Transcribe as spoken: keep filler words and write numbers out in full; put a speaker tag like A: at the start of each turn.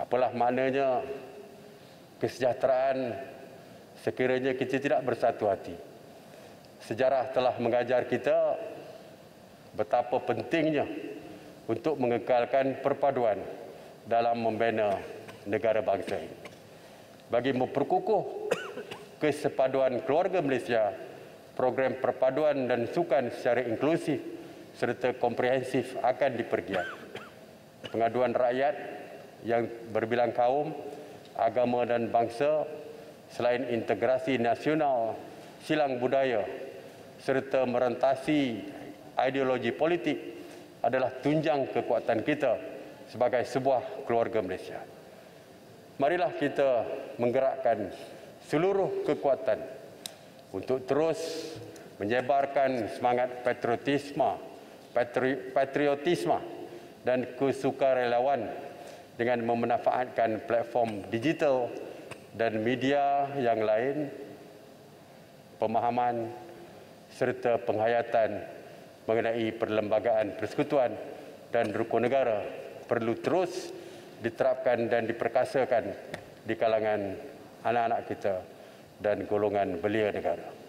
A: Apalah maknanya kesejahteraan sekiranya kita tidak bersatu hati. Sejarah telah mengajar kita betapa pentingnya untuk mengekalkan perpaduan dalam membina negara bangsa ini. Bagi memperkukuh kesepaduan keluarga Malaysia, program perpaduan dan sukan secara inklusif serta komprehensif akan dipergiat. Pengaduan rakyat yang berbilang kaum, agama dan bangsa selain integrasi nasional, silang budaya serta merentasi ideologi politik adalah tunjang kekuatan kita sebagai sebuah keluarga Malaysia. Marilah kita menggerakkan seluruh kekuatan untuk terus menyebarkan semangat patriotisme, patri, patriotisme dan kesukarelawan dengan memanfaatkan platform digital dan media yang lain, pemahaman serta penghayatan mengenai perlembagaan persekutuan dan rukun negara perlu terus diterapkan dan diperkasakan di kalangan anak-anak kita dan golongan belia negara.